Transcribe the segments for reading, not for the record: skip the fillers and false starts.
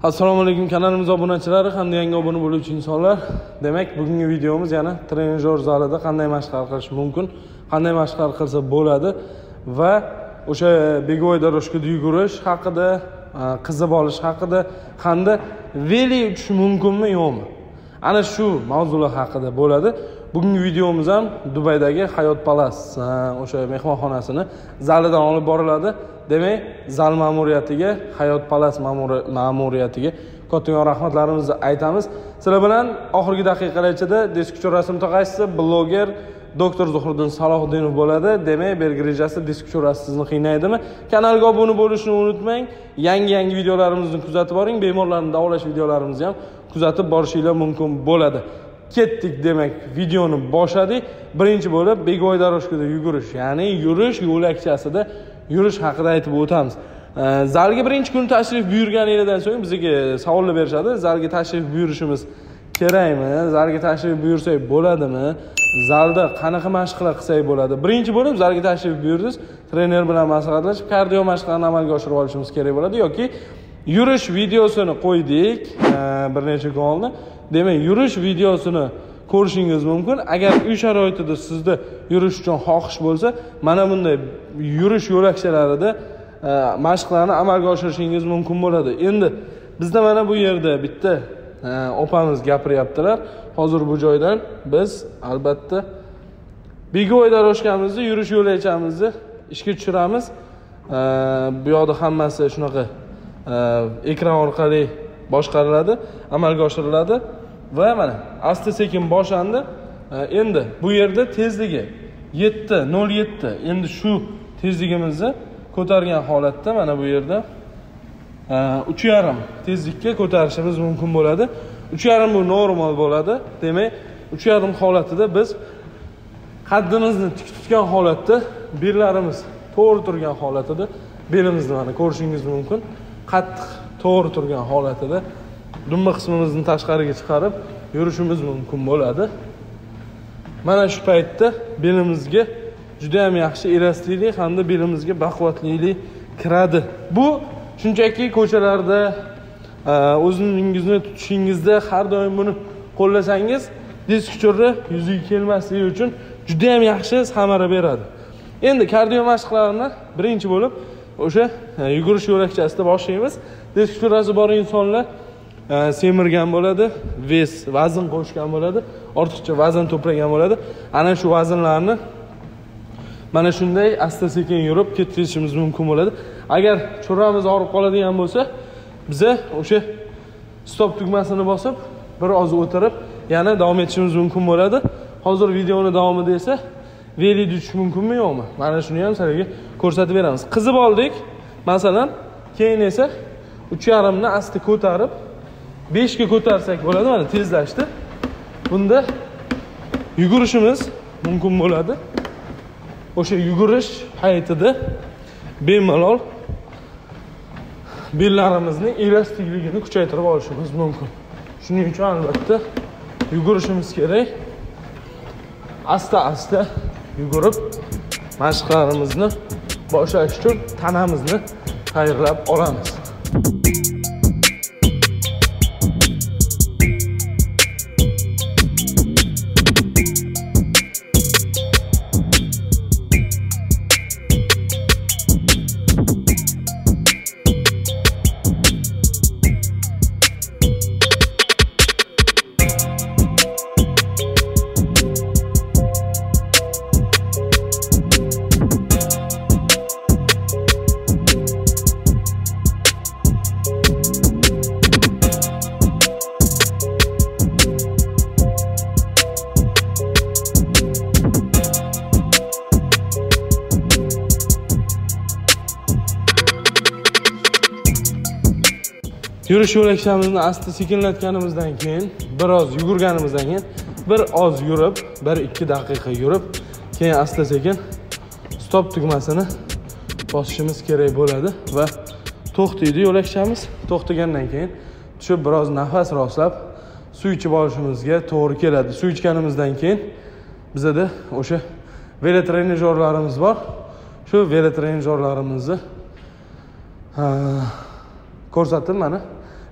Assalomu alaykum kanalimiz obunachilari hamda yangi obuna bo'luvchi insonlar. Demak, bugungi videomiz yana trenajyor zalida qanday mashqlar qilish mumkin, qanday mashqlar qilsa bo'ladi va o'sha bego'y doroshkada yugurish haqida, qizib olish haqida, hamda veli uchish mumkinmi yo'qmi? Ana shu mavzular haqida bo'ladi. Bugungi videomiz ham Dubaydagi Hayot Palace o'sha mehmonxonasini zalidan olib boriladi. Demak, zal ma'muriyatiga, Hayot Palace ma'muriyatiga kattakon rahmatlarimizni aytamiz. Sizlar bilan oxirgi daqiqalarcha diskutyor rasm mutaxassisi, bloger doktor Zuhriddin Salohiddinov bo'ladi. Demak, belgi rejasi diskutyor sizni qiynaydimi? Kanalga obuna bo'lishni unutmang. Yangi videolarimizni kuzatib boring. Bemorlarni davolash videolarimizni ham kuzatib borishingiz mumkin bo'ladi. Ketdik, demak, videoni boshladik. Birinchi bo'lib bego'y doroshkada yugurish, ya'ni yurish yo'lakchasida yurish haqida aytib o'tamiz. Zalga birinchi kun tashrif buyurganingizdan so'ng bizga savollar berishadi. Zalga tashrif buyurishimiz kerakmi? Zalga tashrif buyursak bo'ladimi? Zalda qanaqa mashqlar qilsak bo'ladi? Birinchi bo'lib zalga tashrif buyursiz, trener bilan maslahatlashib, kardio mashqlarni amalga oshirib olishimiz kerak bo'ladi yoki yurish videosini qo'ydik bir necha kun oldin. Demak, yurish videosini ko'rishingiz mumkin. Agar uy sharoitida sizda yurish uchun xohish bo'lsa, mana bunday yurish yo'lakchalarida mashqlarni amalga oshirishingiz mumkin bo'ladi. Endi bizda mana bu yerda bitta opamiz gapiryaptilar. Hozir bu joydan biz albatta bego'y doroshkamizni, yurish yo'lakchamizni ishga tushiramiz. Bu yoqda hammasi shunaqa ekran orqali boshqariladi, amalga oshiriladi va mana asta-sekin boshlandi. Endi bu yerda tezligi 7:07. Endi shu tezligimizni ko'targan holatda mana bu yerda 3.5 tezlikka ko'tarishimiz mumkin bo'ladi. 3.5 bu normal bo'ladi. Demak, 3.5 holatida biz qaddimizni tik tutgan holatda, bellarimiz to'g'ri turgan holatida belimizni mana ko'rishingiz mumkin. Qattiq to'g'ri turgan holatida dumba qismimizni tashqariga chiqarib yurishimiz mumkin bo'ladi. Mana shu paytda belimizga juda ham yaxshi elastiklik hamda belimizga baquvvatlilik kiradi. Bu shunchaki ko'chalarda o'zingizni tutishingizda har doim buni qo'llasangiz, diskutyorda yuziga kelmasligi uchun juda ham yaxshi samara beradi. Endi kardio mashqlarini birinchi bo'lib o'sha yugurish yo'lakchasida boshlaymiz. Diskutyorasi bor insonlar semirgan bo'ladi, vazn qo'shgan bo'ladi, ortiqcha vazn to'plagan bo'ladi. Ana shu vaznlarni mana shunday asta-sekin yurib ketkazishimiz mumkin bo'ladi. Agar cho'ramiz og'rib qoladigan bo'lsa, biza o'sha stop tugmasini bosib, bir oz o'tirib, yana davom etishimiz mumkin bo'ladi. Hozir videoni davomida esa veli tuchish mumkinmi yo'qmi? Mana shuni ham sizlarga ko'rsatib beramiz. Qizib oldik. Masalan, keyin esa 3.5 ni asta ko'tarib 5 ga ko'tarsak bo'ladi. Mana tezlashdi. Bunda yugurishimiz mumkin bo'ladi. O'sha yugurish paytida bemalol bellarimizning elastikligini kuchaytirib olishimiz mumkin. Shuning uchun albatta yugurishimiz kerak. Asta-asta yugurib mashqlarimizni boshlash uchun tanamizni tayyorlab olamiz. Yurish yo'lakchamizni asta sekinlatganimizdan keyin, biroz yugurganimizdan keyin, bir oz yurib, 1-2 daqiqa yurib, keyin asta-sekin stop tugmasini bosishimiz kerak bo'ladi va to'xtaydi yo'lakchamiz. To'xtagandan keyin tushib biroz nafas rostlab suv ichib olishimizga to'g'ri keladi. Suv ichganimizdan keyin bizda o'sha velotrenajyorlarimiz bor. Shu velotrenajyorlarimizni ko'rsatdim mana.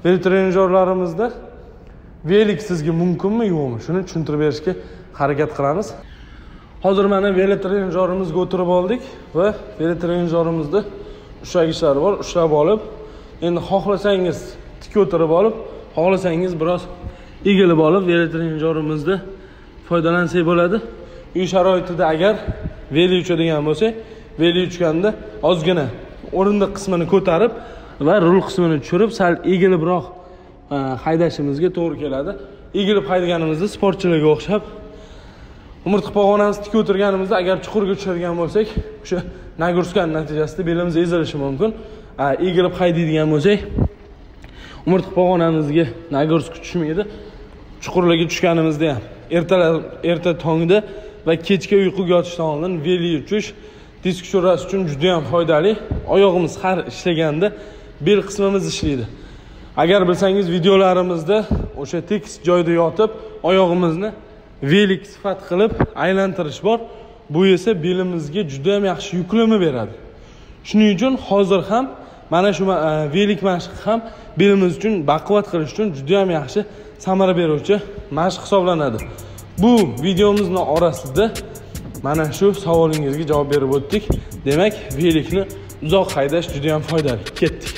Veletrenajyorlarimizda velik sizga mumkinmi, yo'qmi? Shuni tushuntirib berishga harakat qilamiz. Hozir mana veletrenajyorimizga o'tirib oldik va veletrenajyorimizda ushlagichlar bor. Ushlab olib, endi xohlasangiz tik o'tirib olib, xohlasangiz biroz egilib olib veletrenajyorimizda foydalansak bo'ladi. Uy sharoitida agar veli uchadigan bo'lsak, veli uchganda ozgina o'rindiq qismini ko'tarib va rul qismini tushirib, sal egilibroq haydashimizga to'g'ri keladi. Egilib haydaganimizda sportchilarga o'xshab umurtqa pog'onamiz tik o'tirganimizda agar chuqurga tushadigan bo'lsak, o'sha nagruska natijasida belimiz ezilishi mumkin. Egilib haydaydigan bo'lsak, umurtqa pog'onamizga nagruska tushmaydi. Chuqurlarga tushganimizda ham erta tongda va kechga uyquga yotishdan oldin veli uchish disk sho'rasi uchun juda ham foydali. Oyog'imiz har ishlaganda bel qismimiz ishlaydi. Agar bilsangiz videolarimizda o'sha tekis joyda yotib oyog'imizni velik sifat qilib aylantirish bor. Bu esa belimizga juda ham yaxshi yuklama beradi. Shuning uchun hozir ham mana shu velik mashqi ham belimiz uchun baquvvat qilish uchun juda ham yaxshi samara beruvchi mashq hisoblanadi. Bu videomizning orasida mana shu savolingizga javob berib o'tdik. Demak, velikni uzoq haydash juda ham foydali. Ketdik.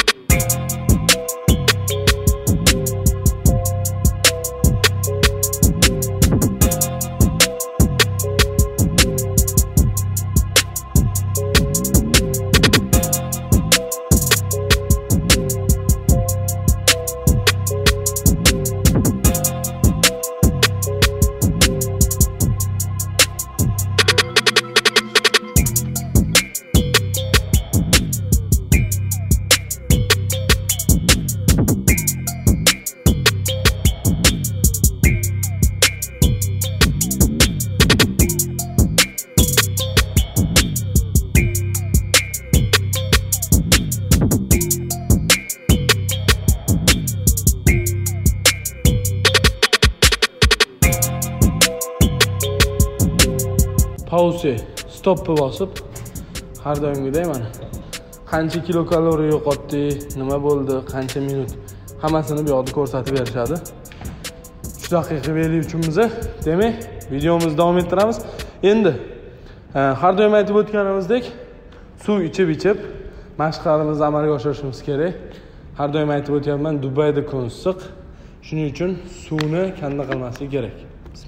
Pause, stopni bosib, har doimgidek mana qancha kilokaloriya yo'qotdi, nima bo'ldi, qancha minut, hammasini bu yoqda ko'rsatib berishadi. 3 daqiqa veli uchunmiz. Demak, videomizni davom ettiramiz. Endi har doim aytib o'tganimizdek, suv ichib mashqlarimizni amalga oshirishimiz kerak. Har doim aytib o'tyapman, Dubayda kun issiq. Shuning uchun suvni kanda qilmaslik kerak.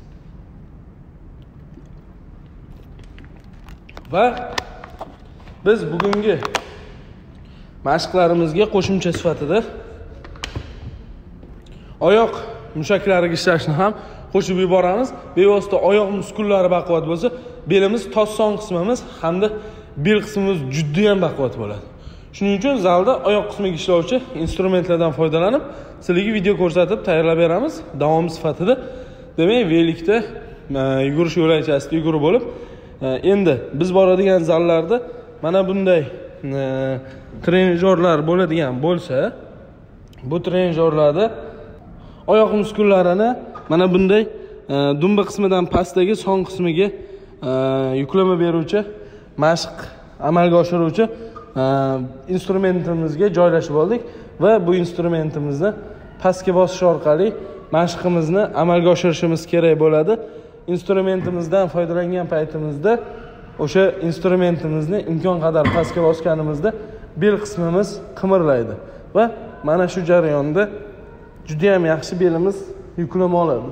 Va biz bugungi mashqlarimizga qo'shimcha sifatida oyoq mushaklariga ishlashni ham qo'shib yuboramiz. Bevosita oyoq muskullari baquvvat bo'lsa, belimiz, toson qismimiz hamda bel qismimiz juda ham baquvvat bo'ladi. Shuning uchun zalda oyoq qismiga ishlovchi instrumentlardan foydalanib, sizlarga video ko'rsatib tayyorlab beramiz davom sifatida. Demak, velikda yugurish yo'lakchasida yugurib bo'lib, endi biz boradigan zallarda mana bunday trenajyorlar bo'ladigan bo'lsa, bu trenajyorlarda oyoq muskullarini mana bunday dumba qismidan pastdagi son qismiga yuklama beruvchi, mashq amalga oshiruvchi instrumentimizga joylashib oldik va bu instrumentimizni pastga bosish orqali mashqimizni amalga oshirishimiz kerak bo'ladi. Instrumentimizdan foydalangan paytimizda o'sha instrumentimizni imkon qadar pastga bosganimizda bel qismimiz qimirlaydi va mana shu jarayonda juda ham yaxshi belimiz yuklama oladi.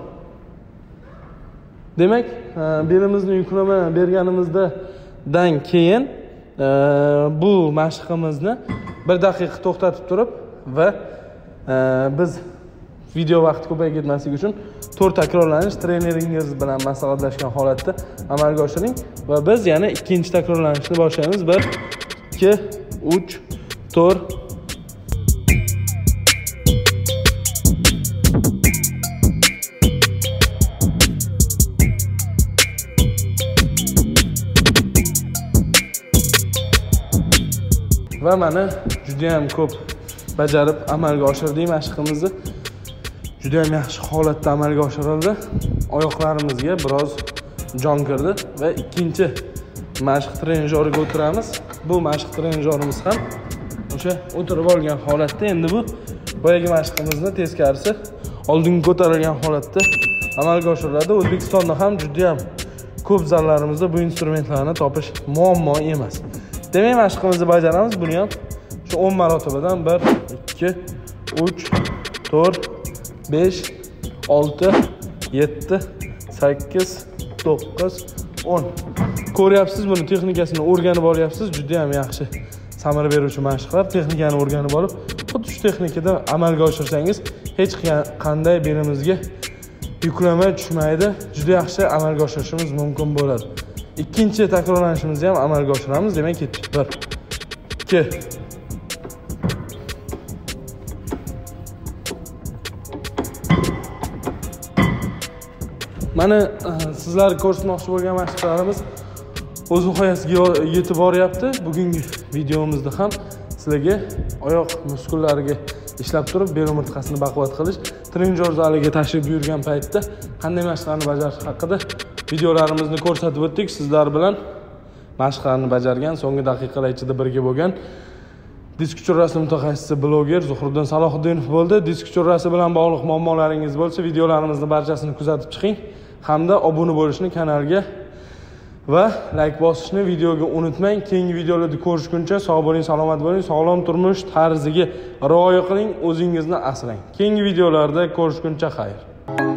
Demak, belimizni yuklama berganimizdan keyin bu mashqimizni 1 daqiqa to'xtatib turib va biz video vaqti ko'payib ketmasligi uchun 4 takrorlanish treneringiz bilan maslahatlashgan holatda amalga oshiring va biz yana ikkinchi takrorlanishni boshlaymiz. 1 2 3 4 va mana juda ham ko'p bajarib amalga oshirdik mashqimizni. Juda ham yaxshi holatda amalga oshirildi. Oyoqlarimizga biroz jon kirdi va ikkinchi mashq trenajyoriga o'tiramiz. Bu mashq trenajyorimiz ham o'sha o'tirib olgan holatda endi bu boyagi mashqimizni teskarisi oldinga ko'tarilgan holatda amalga oshiriladi. O'zbekistonda ham juda ham ko'p zallarimizda bu instrumentlarni topish muammo emas. Demak, mashqimizni bajaramiz. Buni ham shu 10 marotabadan 1 2 3 4 5 6 7 8 9 10. Ko'ryapsiz, buni texnikasini o'rganib olyapsiz. Juda ham yaxshi samara beruvchi mashqlar. Texnikani o'rganib olib, xuddi shu texnikada amalga oshirsangiz, hech qanday belimizga yuklama tushmaydi. Juda yaxshi amalga oshirishimiz mumkin bo'ladi. Ikkinchi takrorlanishimizni ham amalga oshiramiz. Demak, ketdik. 1 2 Mana sizlar ko'rsatmoqchi bo'lgan mashqlarimiz o'z nihoyasiga yetib boryapti. Bugungi videomizda ham sizlarga oyoq muskullariga ishlab turib, bel umurtqasini baquvvat qilish, trenajyor zaliga tashrif buyurgan paytda qanday mashqlarni bajarish haqida videolarimizni ko'rsatib o'tdik. Sizlar bilan mashqlarni bajargan, so'nggi daqiqalar ichida birga bo'lgan disk chorrasi mutaxassisi bloger Zuhriddin Salohiddinov bo'ldi. Disk chorrasi bilan bog'liq muammolaringiz bo'lsa, videolarimizni barchasini kuzatib chiqing. Hamda obuna bo'lishni kanalga va like bosishni videoga unutmang. Keyingi videolarda ko'rishguncha sog' bo'ling, salomat bo'ling, sog'lom turmush tarziga rioya qiling, o'zingizni asrang. Keyingi videolarda ko'rishguncha xayr.